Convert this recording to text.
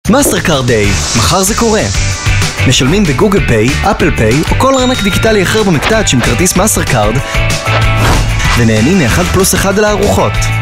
מאסטרקארד דיי, מחר זה קורה. משלמים בגוגל פיי, אפל פיי או כל ארנק דיגיטלי אחר במקטעת עם כרטיס מאסטרקארד ונהנים מ1+1 על הארוחות.